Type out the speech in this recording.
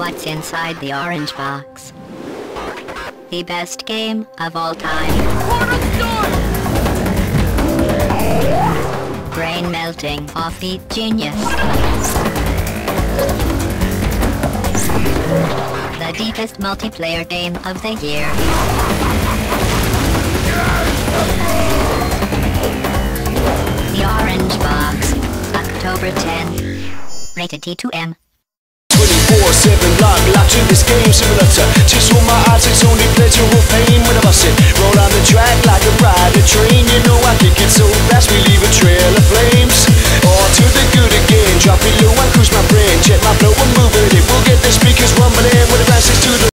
what's inside the orange box. The best game of all time. Brain melting offbeat genius. The deepest multiplayer game of the year. The Orange Box. October 10. Rated T2M. 24/7 locked in this game, similar to just what my eyes, it's only pleasure or pain when I bust it. Roll on the track like a ride, a train, you know I kick it so fast we leave a trail of flame.